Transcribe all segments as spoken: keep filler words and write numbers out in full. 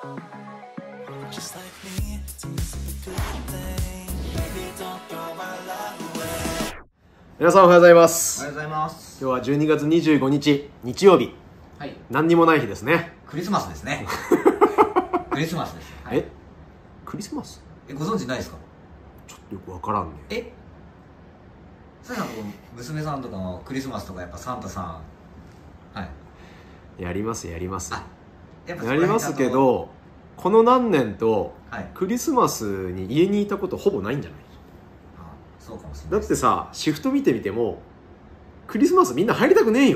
Just like me, it's a good thing. Baby, don't throw my love away. 皆さんおはようございます。 おはようございます。 今日はじゅうにがつにじゅうごにち日曜日。 はい。 何にもない日ですね。 クリスマスですね。クリスマスです。はい、 え、クリスマス？ え、ご存知ないですか？ ちょっとよくわからんね。 え、さやさんの娘さんとかのクリスマスとかやっぱサンタさん、はい。 やりますやります。 あ、やっぱやりますけど、この何年と、 はい、 クリスマスに家にいたことほぼないんじゃない？ あ、そうかもしれない。 だってさ、シフト見てみてもクリスマスみんな入りたくねえよ。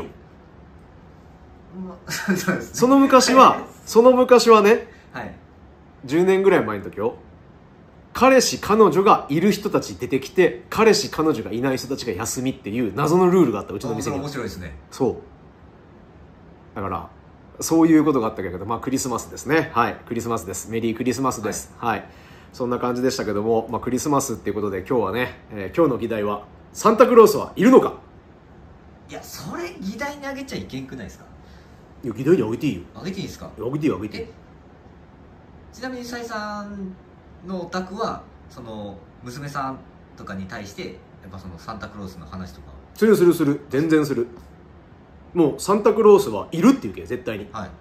そうですね。 その昔はその昔はね、 はい、 じゅうねんぐらい前の時よ、彼氏彼女がいる人たち出てきて、彼氏彼女がいない人たちが休みっていう謎のルールがあった。うちの店に。 面白いですね。 そうだからそういうことがあったけど、まあクリスマスですね。はい、クリスマスです。メリークリスマスです。はい、はい、そんな感じでしたけども、まあクリスマスっていうことで今日はね、えー、今日の議題はサンタクロースはいるのか。 いや、それ議題にあげちゃいけんくないですか？ いや、議題にあげていいよ。 あげていいですか？ あげていいよ、あげていいよ。 ちなみにさいさんのお宅はその娘さんとかに対してやっぱそのサンタクロースの話とかするするする、全然する。もうサンタクロースはいるっていうけ、絶対に、はい、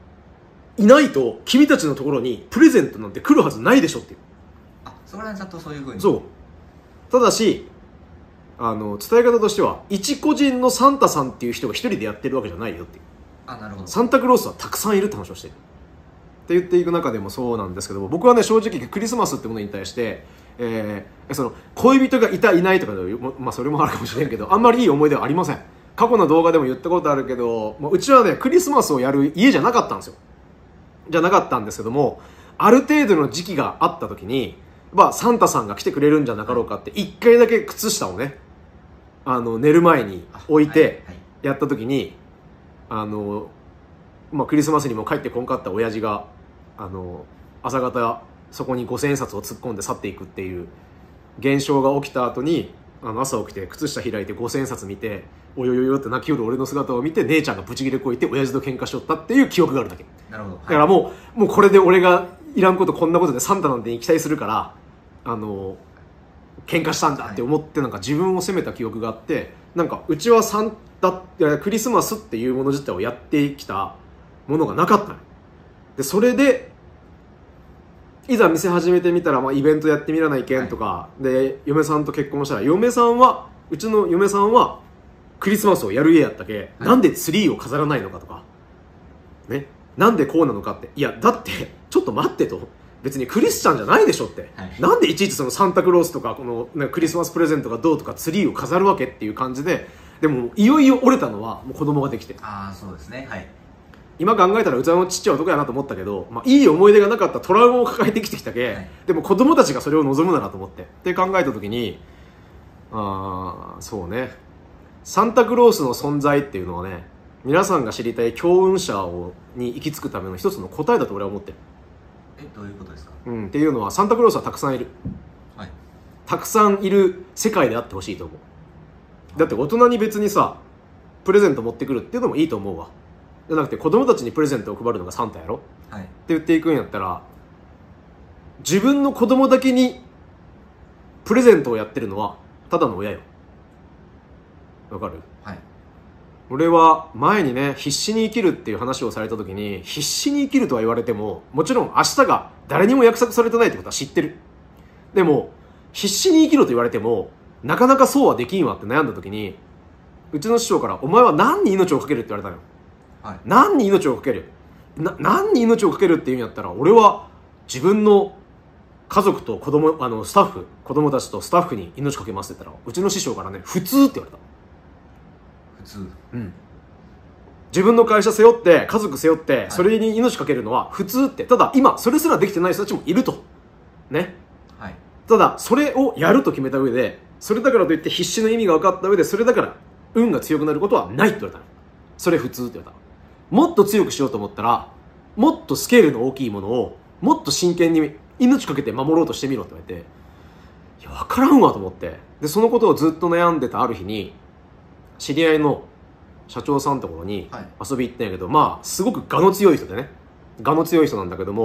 いないと君たちのところにプレゼントなんて来るはずないでしょっていう。 あ、そこら辺ちゃんとそういうふうに。 そう。ただし、あの伝え方としては、一個人のサンタさんっていう人が一人でやってるわけじゃないよっていう。 あ、なるほど。 サンタクロースはたくさんいるって話をしてるって言っていく中でもそうなんですけども、僕はね、正直クリスマスってものに対して、えー、その恋人がいたいないとかで、まあそれもあるかもしれんけど、あんまりいい思い出はありません。過去の動画でも言ったことあるけど、まあ、うちはね、クリスマスをやる家じゃなかったんですよ。じゃなかったんですけども、ある程度の時期があった時に、まあサンタさんが来てくれるんじゃなかろうかって、一回だけ靴下をね、あの寝る前に置いてやった時に、あの、まあ、クリスマスにも帰ってこんかった親父が、あの朝方そこにごせんえん札を突っ込んで去っていくっていう現象が起きた後に、あの朝起きて靴下開いてごせんえん札見て、およよよって泣きよる俺の姿を見て、姉ちゃんがブチギレこいて親父と喧嘩しとったっていう記憶があるだけ。 なるほど。はい、 だからもうもうこれで俺がいらんことこんなことでサンタなんてに期待するから、あの喧嘩したんだって思って、なんか自分を責めた記憶があって、なんかうちはサンタクリスマスっていうもの自体をやってきたものがなかったので、それでいざ店始めてみたら、まあ、イベントやってみらないけんとか、はい、で嫁さんと結婚したら、嫁さんはうちの嫁さんはクリスマスをやる家やったけ、はい、なんでツリーを飾らないのかとかね、なんでこうなのかって、いやだってちょっと待ってと、別にクリスチャンじゃないでしょって、はい、なんでいちいちそのサンタクロースとかこの、ね、クリスマスプレゼントがどうとかツリーを飾るわけっていう感じで。でもいよいよ折れたのはもう子供ができて、 ああそうですね、はい、 今考えたら器のちっちゃい男やなと思ったけど、まあ、いい思い出がなかったトラウマを抱えてきてきたけ、はい、でも子供たちがそれを望むならと思ってって考えた時に、ああそうね、サンタクロースの存在っていうのはね、皆さんが知りたい強運者をに行き着くための一つの答えだと俺は思ってる。 え、どういうことですか？ うん、っていうのは、サンタクロースはたくさんいる、はい、たくさんいる世界であってほしいと思う。だって大人に別にさプレゼント持ってくるっていうのもいいと思うわ。じゃなくて子供たちにプレゼントを配るのがサンタやろ、はい、って言っていくんやったら、自分の子供だけにプレゼントをやってるのはただの親よ。わかる？はい。俺は前にね、必死に生きるっていう話をされた時に、必死に生きるとは言われても、もちろん明日が誰にも約束されてないってことは知ってる。でも必死に生きろと言われてもなかなかそうはできんわって悩んだ時に、うちの師匠から、お前は何に命をかけるって言われたのよ。はい、何に命をかけるな、何に命をかけるって言うんやったら、俺は自分の家族と子供、あのスタッフ、子供たちとスタッフに命かけますって言ったら、うちの師匠からね、普通って言われた。 普通。 うん。自分の会社背負って家族背負ってそれに命かけるのは普通って、ただ今それすらできてない人たちもいるとね。はい。ただそれをやると決めた上で、それだからといって必死の意味が分かった上で、それだから運が強くなることはないって言われたの。それ普通って言われた。もっと強くしようと思ったら、もっとスケールの大きいものをもっと真剣に命かけて守ろうとしてみろって言われて、いや分からんわと思って、でそのことをずっと悩んでたある日に、知り合いの社長さんのところに遊び行ったんやけど、はい、まあすごく我の強い人でね、我の強い人なんだけども、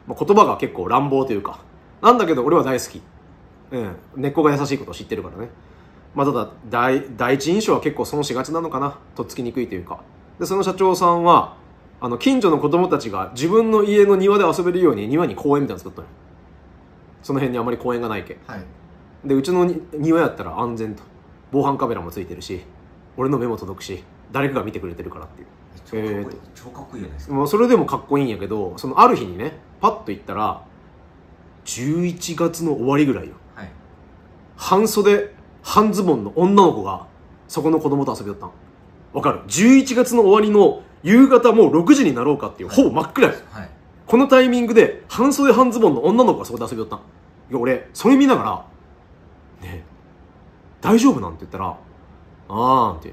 まあ、言葉が結構乱暴というかなんだけど俺は大好き、うん、根っこが優しいことを知ってるからね。まあ、ただ第第一印象は結構損しがちなのかな、とっつきにくいというか。でその社長さんはあの近所の子供たちが自分の家の庭で遊べるように庭に公園みたいなの作ったのよ。その辺にあまり公園がないけ、はい、でうちの庭やったら安全と、防犯カメラもついてるし俺の目も届くし誰かが見てくれてるからっていう。 超かっこいい、えー、超かっこいいじゃないですか。 もうそれでもかっこいいんやけど、そのある日にねパッと行ったらじゅういちがつの終わりぐらいよ、はい、半袖半ズボンの女の子がそこの子供と遊びだったん。わかる？じゅういちがつの終わりの夕方もうろくじになろうかっていう、はい、ほぼ真っ暗よ、はい、このタイミングで半袖半ズボンの女の子がそこで遊びだったん。いや俺それ見ながら「ねえ大丈夫なん?」て言ったら「あーん」って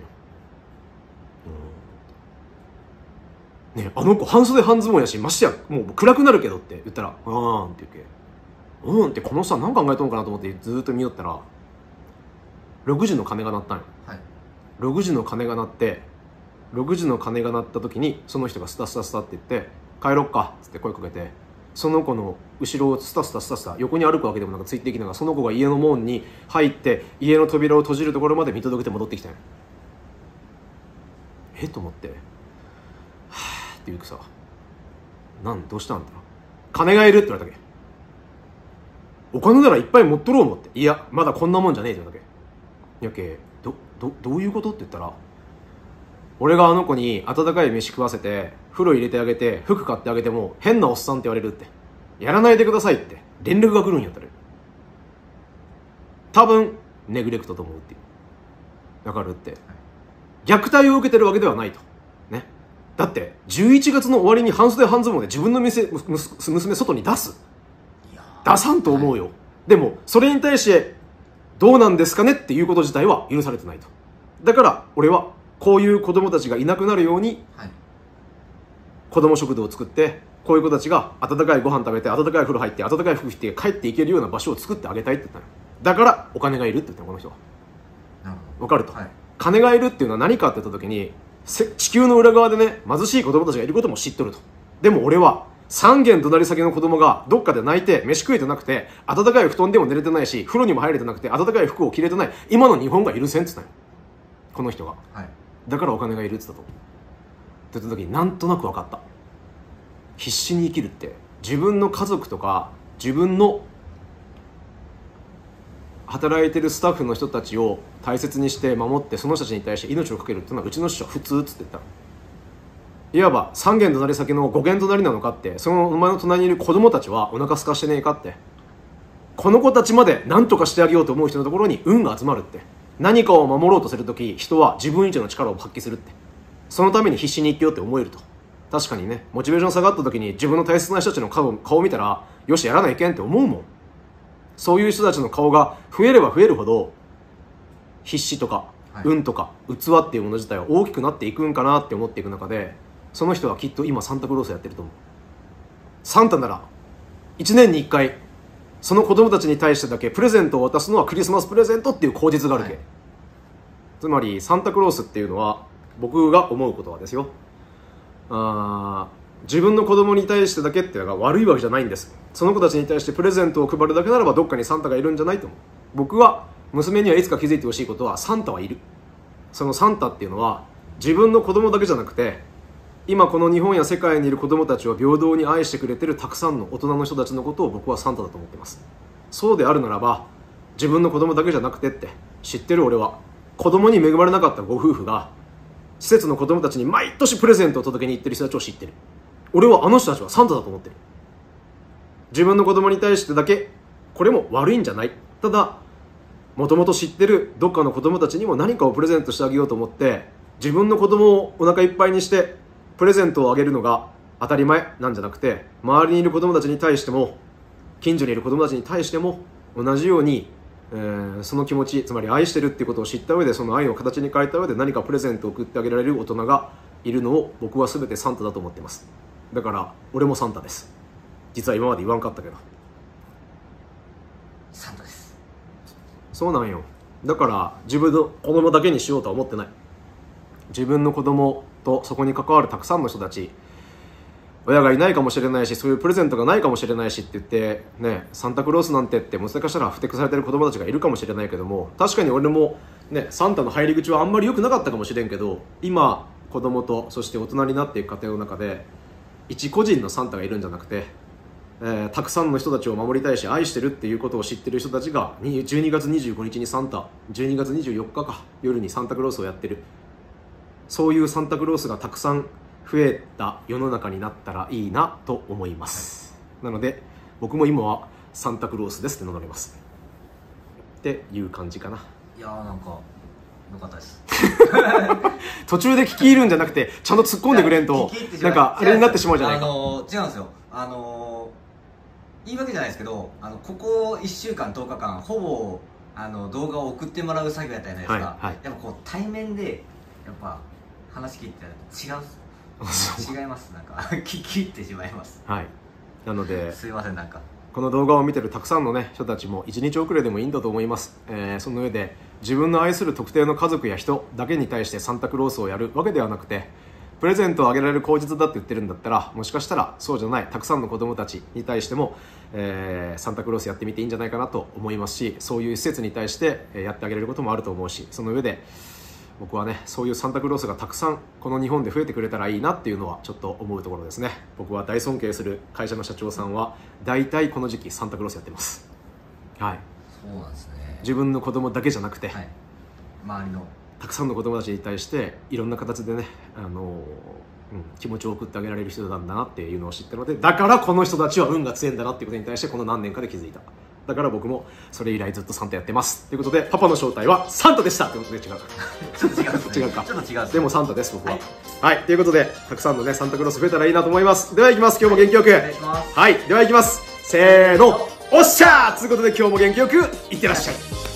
「ねえあの子半袖半ズボンやしましてやもう暗くなるけど」って言ったら「あーん」って言うけ「うん」ってこの人は何考えとんかなと思ってずーっと見よったらろくじの鐘が鳴ったんよ、はい、ろくじの鐘が鳴ってろくじの鐘が鳴った時にその人がスタスタスタって言って「帰ろっか」っつって声かけて、その子の後ろをスタスタスタスタ横に歩くわけでもなくついていきながらその子が家の門に入って家の扉を閉じるところまで見届けて戻ってきたんよ。えっと思ってはぁって言うけさ「なんどうしたんだ?」金がいるって言われたけ。お金ならいっぱい持っとろう思って、いやまだこんなもんじゃねえって言われたけ。やけどどどういうことって言ったら、俺があの子に温かい飯食わせて風呂入れてあげて服買ってあげても変なおっさんって言われるって、やらないでくださいって連絡が来るんやったら多分ネグレクトと思うっていう。わかるって、虐待を受けてるわけではないとね。だってじゅういちがつの終わりに半袖半ズボンで自分の店娘外に出す出さんと思うよ、はい、でもそれに対してどうなんですかねっていうこと自体は許されてないと。だから俺はこういう子供たちがいなくなるように、はい、子供食堂を作ってこういう子たちが温かいご飯食べて温かい風呂入って温かい服着て帰っていけるような場所を作ってあげたいって言ったの。だからお金がいるって言ったのこの人は。わかると、はい、金がいるっていうのは何かって言った時に地球の裏側でね貧しい子供たちがいることも知っとると。でも俺はさん軒隣先の子供がどっかで泣いて飯食えてなくて温かい布団でも寝れてないし風呂にも入れてなくて温かい服を着れてない今の日本が許せんって言ったのこの人が、はい、だからお金がいるって言ったと。って言った時になんとなく分かった。必死に生きるって自分の家族とか自分の働いてるスタッフの人たちを大切にして守ってその人たちに対して命を懸けるっていうのはうちの師匠は普通っつって言ったの。いわばさん軒隣先のご軒隣なのかって、そのお前の隣にいる子供たちはお腹空かしてねえかって、この子たちまで何とかしてあげようと思う人のところに運が集まるって。何かを守ろうとするとき人は自分以上の力を発揮するって、そのために必死に生きようって思えると。確かにね、モチベーション下がった時に自分の大切な人たちの顔顔を見たらよしやらないけんって思うもん。そういう人たちの顔が増えれば増えるほど必死とか運とか器っていうもの自体は大きくなっていくんかなって思っていく中で、その人はきっと今サンタクロースやってると思う。サンタならいちねんにいっかいその子供たちに対してだけプレゼントを渡すのはクリスマスプレゼントっていう口実があるけ、はい、つまりサンタクロースっていうのは僕が思うことはですよ、あ自分の子供に対してだけっていうのが悪いわけじゃないんです。その子たちに対してプレゼントを配るだけならばどっかにサンタがいるんじゃないと思う。僕は娘にはいつか気づいてほしいことはサンタはいる。そのサンタっていうのは自分の子供だけじゃなくて今この日本や世界にいる子供たちを平等に愛してくれてるたくさんの大人の人たちのことを僕はサンタだと思っています。そうであるならば自分の子供だけじゃなくてって知ってる俺は子供に恵まれなかったご夫婦が施設の子供たちに毎年プレゼントを届けに行ってる人たちを知ってる。俺はあの人たちはサンタだと思ってる。自分の子供に対してだけこれも悪いんじゃない。ただもともと知ってるどっかの子供たちにも何かをプレゼントしてあげようと思って自分の子供をお腹いっぱいにしてプレゼントをあげるのが当たり前なんじゃなくて、周りにいる子供たちに対しても近所にいる子供たちに対しても同じように、えー、その気持ち、つまり愛してるっていうことを知った上でその愛を形に変えた上で何かプレゼントを送ってあげられる大人がいるのを僕は全てサンタだと思っています。だから俺もサンタです。実は今まで言わんかったけどサンタです。 そうなんよ。だから自分の子供だけにしようとは思ってない。自分の子供とそこに関わるたくさんの人たち、 親がいないかもしれないし、そういうプレゼントがないかもしれないしって言ってね、サンタクロースなんてってもしかしたらふてくされてる子供たちがいるかもしれないけども、確かに俺もねサンタの入り口はあんまり良くなかったかもしれんけど、今子供とそして大人になっていく過程の中で一個人のサンタがいるんじゃなくて、えー、たくさんの人たちを守りたいし愛してるっていうことを知ってる人たちがじゅうにがつにじゅうごにちにサンタ、じゅうにがつにじゅうよっかか夜にサンタクロースをやってる、そういうサンタクロースがたくさん増えた世の中になったらいいなと思います、はい、なので僕も今はサンタクロースですって名乗りますっていう感じかな。 いやーなんかよかったです途中で聞き入るんじゃなくてちゃんと突っ込んでくれんとなんかあれになってしまうじゃないか。 あのー、違うんですよ、あのー、言い訳じゃないですけど、あのここいっしゅうかんとおかかんほぼあの動画を送ってもらう作業やったじゃないですか、はいはい、やっぱこう対面でやっぱ話聞いてたら違う違います、なんか聞き入ってしまいます。 はい、なのですいません、なんかこの動画を見てるたくさんの、ね、人たちもいちにち遅れでもいいんだと思います、えー、その上で自分の愛する特定の家族や人だけに対してサンタクロースをやるわけではなくて、プレゼントをあげられる口実だって言ってるんだったら、もしかしたらそうじゃないたくさんの子供たちに対しても、えー、サンタクロースやってみていいんじゃないかなと思いますし、そういう施設に対してやってあげれることもあると思うし、その上で僕はね、そういうサンタクロースがたくさんこの日本で増えてくれたらいいなっていうのはちょっと思うところですね。僕は大尊敬する会社の社長さんは大体この時期サンタクロースやってます。はい、 そうなんですね。 自分の子供だけじゃなくて、はい、 周りのたくさんの子供たちに対していろんな形でね、あの、うん、気持ちを送ってあげられる人なんだなっていうのを知ったので、だからこの人たちは運が強いんだなっていうことに対してこの何年かで気づいた。だから僕もそれ以来ずっとサンタやってますということで、パパの正体はサンタでしたということで、違うちょっと違う、ね、 違うかちょっと違う、 でもサンタです僕は。はい、はい、ということでたくさんのねサンタクロース増えたらいいなと思います。ではいきます、今日も元気よくお願いします。はい、ではいきます、せーの、おっしゃーということで今日も元気よくいってらっしゃい。